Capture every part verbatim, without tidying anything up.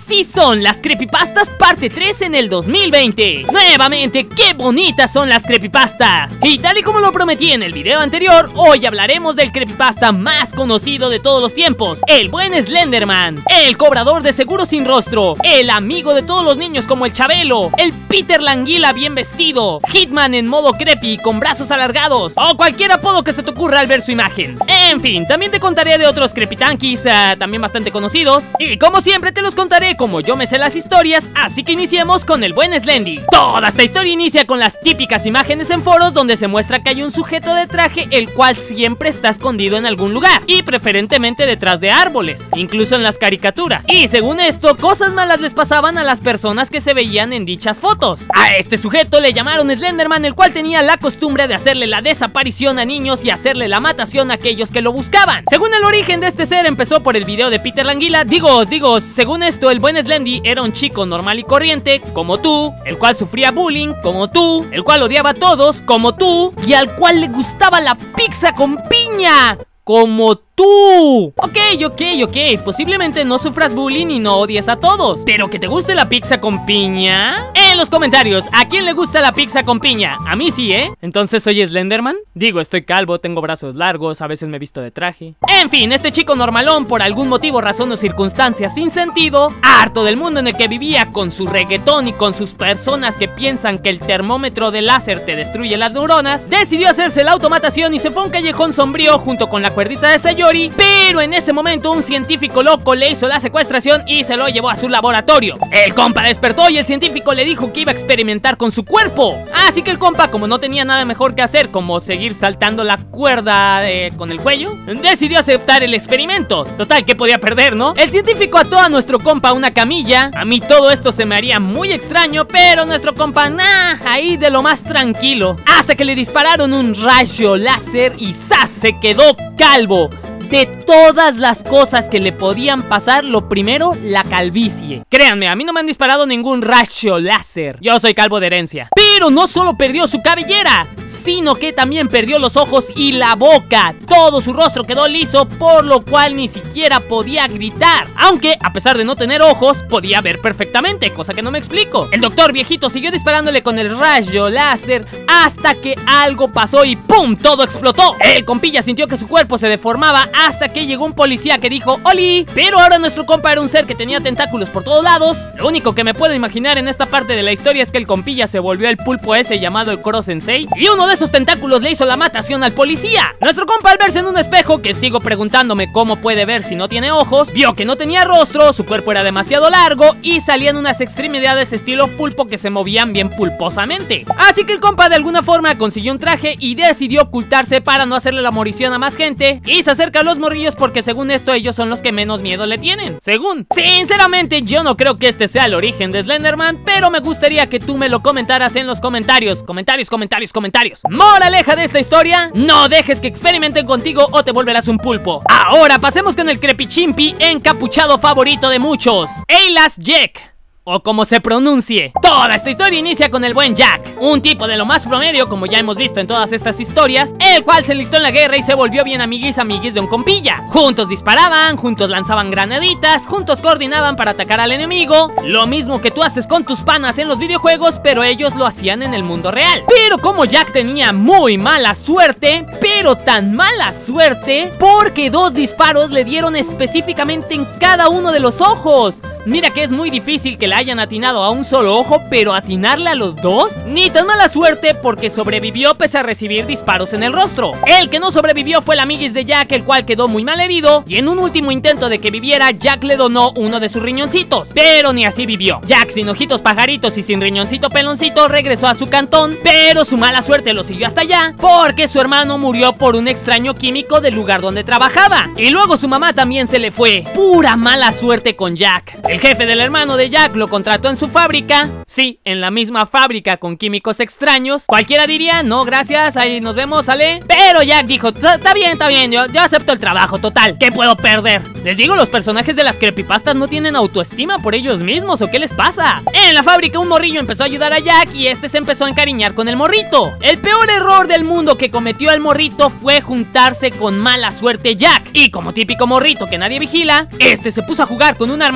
Así son las creepypastas parte tres en el dos mil veinte. Nuevamente, qué bonitas son las creepypastas. Y tal y como lo prometí en el video anterior, hoy hablaremos del creepypasta más conocido de todos los tiempos, el buen Slenderman, el cobrador de seguro sin rostro, el amigo de todos los niños como el Chabelo, el Peter Languila bien vestido, Hitman en modo creepy con brazos alargados, o cualquier apodo que se te ocurra al ver su imagen. En fin, también te contaré de otros creepytanquis uh, también bastante conocidos, y como siempre te los contaré como yo me sé las historias, así que iniciemos con el buen Slendy. Toda esta historia inicia con las típicas imágenes en foros donde se muestra que hay un sujeto de traje el cual siempre está escondido en algún lugar, y preferentemente detrás de árboles, incluso en las caricaturas. Y según esto, cosas malas les pasaban a las personas que se veían en dichas fotos. A este sujeto le llamaron Slenderman, el cual tenía la costumbre de hacerle la desaparición a niños y hacerle la matación a aquellos que lo buscaban. Según el origen de este ser empezó por el video de Peter Languila. Digo, digo, según esto, el buen Slendy era un chico normal y corriente, como tú, el cual sufría bullying, como tú, el cual odiaba a todos, como tú, y al cual le gustaba la pizza con piña, como tú. Ok, ok, ok, posiblemente no sufras bullying y no odies a todos, pero que te guste la pizza con piña. En los comentarios, ¿a quién le gusta la pizza con piña? A mí sí, ¿eh? Entonces soy Slenderman. Digo, estoy calvo, tengo brazos largos, a veces me visto de traje. En fin, este chico normalón, por algún motivo, razón o circunstancia sin sentido, harto del mundo en el que vivía con su reggaetón y con sus personas que piensan que el termómetro de láser te destruye las neuronas, decidió hacerse la automatación y se fue a un callejón sombrío junto con la cuerdita de Sayori. Pero en ese momento un científico loco le hizo la secuestración y se lo llevó a su laboratorio. El compa despertó y el científico le dijo que iba a experimentar con su cuerpo. Así que el compa, como no tenía nada mejor que hacer como seguir saltando la cuerda eh, con el cuello, decidió aceptar el experimento. Total, que podía perder, ¿no? El científico ató a nuestro compa a una camilla. A mí todo esto se me haría muy extraño, pero nuestro compa, nah, ahí de lo más tranquilo. Hasta que le dispararon un rayo láser y ¡zas! Se quedó calvo. De todas las cosas que le podían pasar, lo primero, la calvicie. Créanme, a mí no me han disparado ningún rayo láser. Yo soy calvo de herencia. Pero no solo perdió su cabellera, sino que también perdió los ojos y la boca. Todo su rostro quedó liso, por lo cual ni siquiera podía gritar. Aunque, a pesar de no tener ojos, podía ver perfectamente, cosa que no me explico. El doctor viejito siguió disparándole con el rayo láser hasta que algo pasó y ¡pum! Todo explotó. El compilla sintió que su cuerpo se deformaba hasta que llegó un policía que dijo ¡Oli! Pero ahora nuestro compa era un ser que tenía tentáculos por todos lados. Lo único que me puedo imaginar en esta parte de la historia es que el compilla se volvió el pulpo ese llamado el Koro Sensei, y uno de esos tentáculos le hizo la matación al policía. Nuestro compa, al verse en un espejo, que sigo preguntándome cómo puede ver si no tiene ojos, vio que no tenía rostro, su cuerpo era demasiado largo y salían unas extremidades estilo pulpo que se movían bien pulposamente. Así que el compa de alguna forma consiguió un traje y decidió ocultarse para no hacerle la morición a más gente, y se acerca a los morrillos porque según esto ellos son los que menos miedo le tienen. Según, sinceramente yo no creo que este sea el origen de Slenderman, pero me gustaría que tú me lo comentaras en los comentarios. Comentarios, comentarios, comentarios. Moraleja de esta historia: no dejes que experimenten contigo o te volverás un pulpo. Ahora pasemos con el creepychimpi encapuchado favorito de muchos, Eylas Jack, o como se pronuncie. Toda esta historia inicia con el buen Jack, un tipo de lo más promedio, como ya hemos visto en todas estas historias, el cual se enlistó en la guerra y se volvió bien amiguis amiguis de un compilla. Juntos disparaban, juntos lanzaban granaditas, juntos coordinaban para atacar al enemigo. Lo mismo que tú haces con tus panas en los videojuegos, pero ellos lo hacían en el mundo real. Pero como Jack tenía muy mala suerte, pero tan mala suerte, porque dos disparos le dieron específicamente en cada uno de los ojos. Mira que es muy difícil que le hayan atinado a un solo ojo, pero atinarle a los dos, ni tan mala suerte, porque sobrevivió pese a recibir disparos en el rostro. El que no sobrevivió fue el amiguis de Jack, el cual quedó muy mal herido, y en un último intento de que viviera, Jack le donó uno de sus riñoncitos, pero ni así vivió. Jack, sin ojitos pajaritos y sin riñoncito peloncito, regresó a su cantón, pero su mala suerte lo siguió hasta allá, porque su hermano murió por un extraño químico del lugar donde trabajaba, y luego su mamá también se le fue. Pura mala suerte con Jack. El jefe del hermano de Jack lo contrató en su fábrica, sí, en la misma fábrica con químicos extraños. Cualquiera diría, no gracias, ahí nos vemos, sale. Pero Jack dijo, está bien, está bien, yo, yo acepto el trabajo, total, ¿qué puedo perder? Les digo, los personajes de las creepypastas no tienen autoestima por ellos mismos, ¿o qué les pasa? En la fábrica un morrillo empezó a ayudar a Jack y este se empezó a encariñar con el morrito. El peor error del mundo que cometió el morrito fue juntarse con mala suerte Jack, y como típico morrito que nadie vigila, este se puso a jugar con un arma de fuego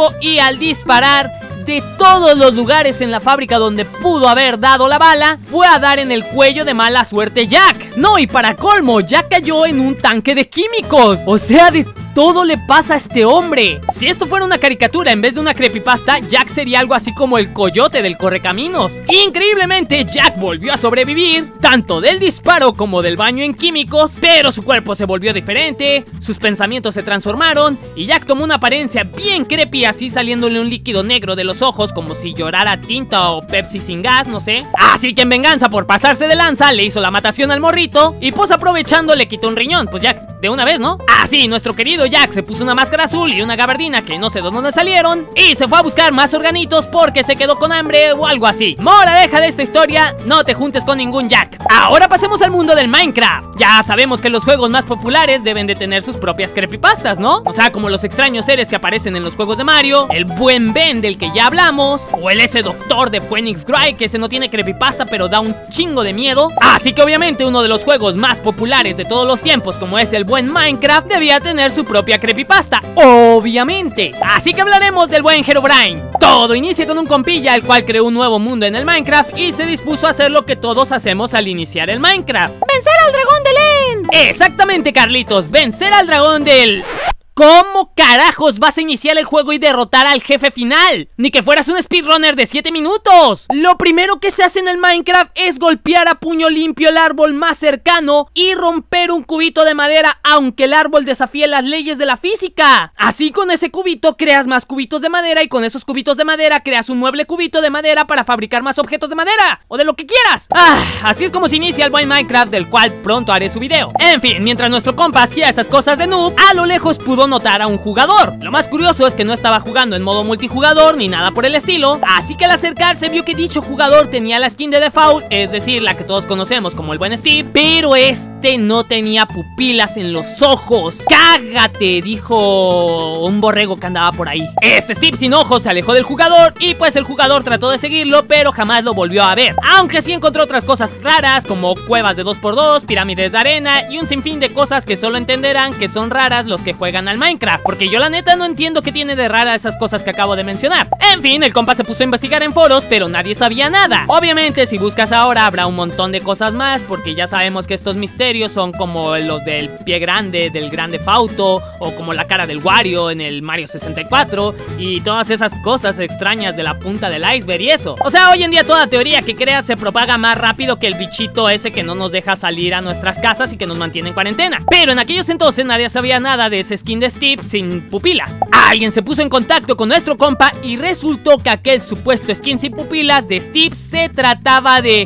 fuego y al disparar de todos los lugares en la fábrica donde pudo haber dado la bala, fue a dar en el cuello de mala suerte Jack. No, y para colmo, Jack cayó en un tanque de químicos. O sea, de todo le pasa a este hombre. Si esto fuera una caricatura en vez de una creepypasta, Jack sería algo así como el coyote del correcaminos. Increíblemente, Jack volvió a sobrevivir, tanto del disparo como del baño en químicos, pero su cuerpo se volvió diferente, sus pensamientos se transformaron, y Jack tomó una apariencia bien creepy, así saliéndole un líquido negro de los ojos, como si llorara tinta o Pepsi sin gas, no sé. Así que en venganza por pasarse de lanza, le hizo la matación al morrito, y pues aprovechando le quitó un riñón. Pues Jack, de una vez, ¿no? Así, nuestro querido Jack se puso una máscara azul y una gabardina que no sé de dónde salieron, y se fue a buscar más organitos porque se quedó con hambre o algo así. Moraleja de esta historia: no te juntes con ningún Jack. Ahora pasemos al mundo del Minecraft. Ya sabemos que los juegos más populares deben de tener sus propias creepypastas, ¿no? O sea, como los extraños seres que aparecen en los juegos de Mario, el buen Ben del que ya hablamos, o el ese doctor de Phoenix Wright, que ese no tiene creepypasta pero da un chingo de miedo. Así que obviamente uno de los juegos más populares de todos los tiempos, como es el buen Minecraft, debía tener su propia creepypasta, obviamente. Así que hablaremos del buen Herobrine. Todo inicia con un compilla el cual creó un nuevo mundo en el Minecraft y se dispuso a hacer lo que todos hacemos al iniciar el Minecraft: ¡vencer al dragón del End! Exactamente, Carlitos, vencer al dragón del... ¿Cómo carajos vas a iniciar el juego y derrotar al jefe final? Ni que fueras un speedrunner de siete minutos. Lo primero que se hace en el Minecraft es golpear a puño limpio el árbol más cercano y romper un cubito de madera, aunque el árbol desafíe las leyes de la física. Así, con ese cubito creas más cubitos de madera, y con esos cubitos de madera creas un mueble cubito de madera para fabricar más objetos de madera o de lo que quieras. Ah, así es como se inicia el buen Minecraft, del cual pronto haré su video. En fin, mientras nuestro compa hacía esas cosas de noob, a lo lejos pudo notar a un jugador. Lo más curioso es que no estaba jugando en modo multijugador ni nada por el estilo, así que al acercarse vio que dicho jugador tenía la skin de default, es decir, la que todos conocemos como el buen Steve, pero este no tenía pupilas en los ojos. ¡Cágate!, dijo un borrego que andaba por ahí. Este Steve sin ojos se alejó del jugador, y pues el jugador trató de seguirlo, pero jamás lo volvió a ver, aunque sí encontró otras cosas raras como cuevas de dos por dos, pirámides de arena y un sinfín de cosas que solo entenderán que son raras los que juegan al Minecraft, porque yo la neta no entiendo qué tiene de rara esas cosas que acabo de mencionar. En fin, el compa se puso a investigar en foros, pero nadie sabía nada. Obviamente, si buscas ahora habrá un montón de cosas más, porque ya sabemos que estos misterios son como los del pie grande, del grande Fauto, o como la cara del Wario en el Mario sesenta y cuatro, y todas esas cosas extrañas de la punta del iceberg y eso. O sea, hoy en día toda teoría que creas se propaga más rápido que el bichito ese que no nos deja salir a nuestras casas y que nos mantiene en cuarentena. Pero en aquellos entonces nadie sabía nada de ese skin de Steve sin pupilas. Alguien se puso en contacto con nuestro compa y resultó que aquel supuesto skin sin pupilas de Steve se trataba de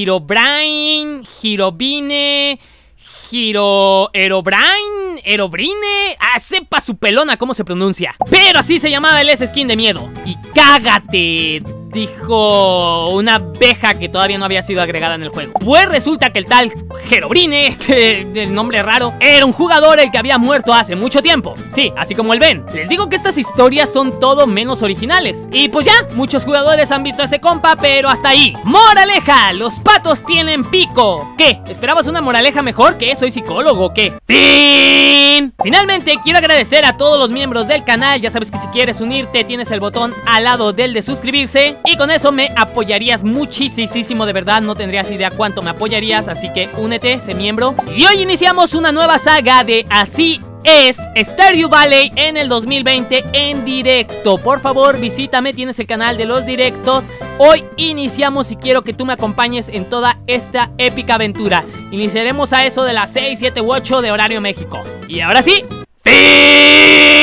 Herobrine, Herobine, Hero... Herobrine, Herobrine... Ah, sepa su pelona cómo se pronuncia. Pero así se llamaba el ese skin de miedo. Y cágate, dijo una abeja que todavía no había sido agregada en el juego. Pues resulta que el tal Herobrine, el nombre raro, era un jugador el que había muerto hace mucho tiempo. Sí, así como el Ben. Les digo que estas historias son todo menos originales. Y pues ya, muchos jugadores han visto a ese compa, pero hasta ahí. Moraleja: los patos tienen pico. ¿Qué? ¿Esperabas una moraleja mejor? ¿Qué? ¿Soy psicólogo o qué? ¡Fin! Finalmente quiero agradecer a todos los miembros del canal. Ya sabes que si quieres unirte tienes el botón al lado del de suscribirse, y con eso me apoyarías muchísimo, de verdad no tendrías idea cuánto me apoyarías, así que únete, sé miembro. Y hoy iniciamos una nueva saga de Así es Stardew Valley en el dos mil veinte en directo. Por favor, visítame, tienes el canal de los directos. Hoy iniciamos y quiero que tú me acompañes en toda esta épica aventura. Iniciaremos a eso de las seis, siete u ocho de horario México. Y ahora sí, ¡fin!